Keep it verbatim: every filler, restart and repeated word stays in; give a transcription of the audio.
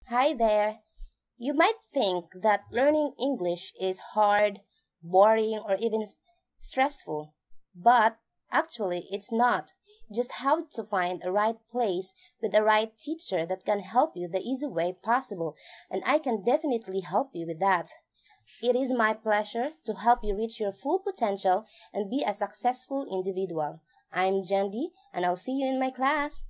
Hi there. You might think that learning English is hard, boring, or even s- stressful, but actually it's not. You just have to find a right place with the right teacher that can help you the easy way possible, and I can definitely help you with that. It is my pleasure to help you reach your full potential and be a successful individual. I'm Gendy, and I'll see you in my class.